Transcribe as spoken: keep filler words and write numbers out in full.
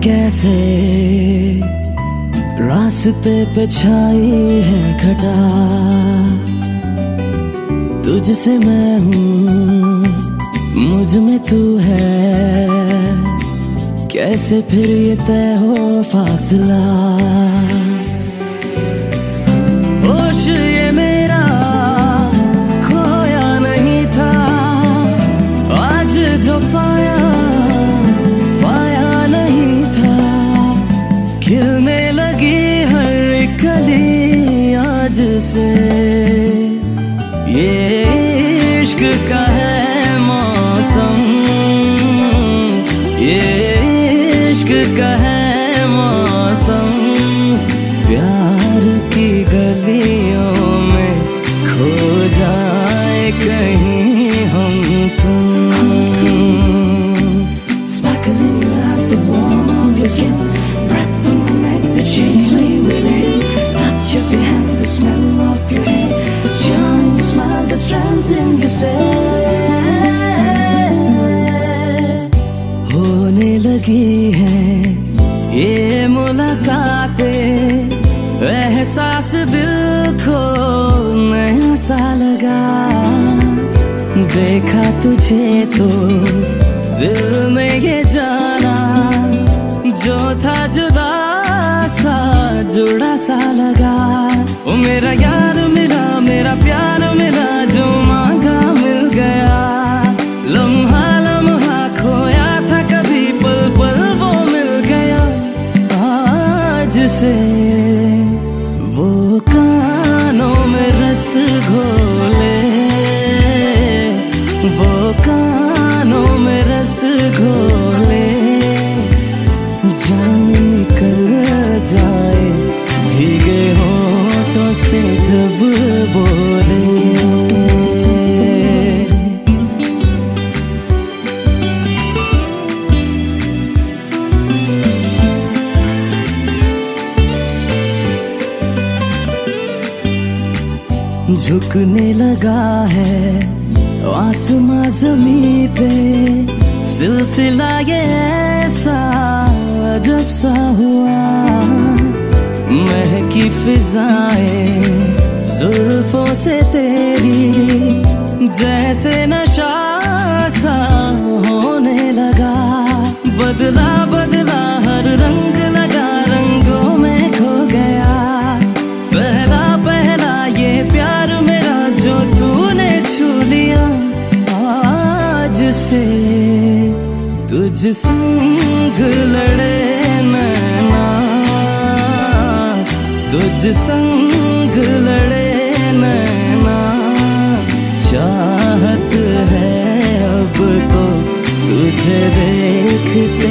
कैसे रास्ते पे छाई है घटा, तुझसे मैं हूँ मुझ में तू है, कैसे फिर ये तय हो फासला। होश ये मेरा खोया नहीं था, आज जो पाया पाया नहीं था। खिलने लगी हर कली आज से, ये इश्क का है मौसम, ये इश्क का है मौसम। प्यार की गलियों में खो जाए कहीं हम तुम। Sparkle in your eyes, the warmth of your skin, breath on my neck, the change me within. Touch of your hand, the smell of your hair, charm your smile, the strength in your stare. होने लगी है ये मुलाकातें, एहसास दिल को नया सा लगा। देखा तुझे तो दिल ने ये जाना, जो था जुदा सा जुड़ा सा लगा। ओ मेरा यार मिला, मेरा प्यार मिला, जो मांगा मिल गया। लम्हा लम्हा खोया था कभी, पल पल वो मिल गया। आज से वो कानों में रस घोले, वो कानों में रस घोले। जान निकल जाए भीगे होठों से जब बोले। झुकने लगा है आसमां ज़मीं पे, सिलसिला ये ऐसा अजब सा हुआ। महकी फिजाएं जुल्फों से तेरी, जैसे नशा सा होने लगा। बदला बदला हर रंग लगा, रंगों में खो गया। पहला पहला ये प्यार मेरा जो तूने छू लिया। आज से तुझ संग लड़े नैना, तुझ संग लड़े नैना। चाहत है अब तो तुझे देख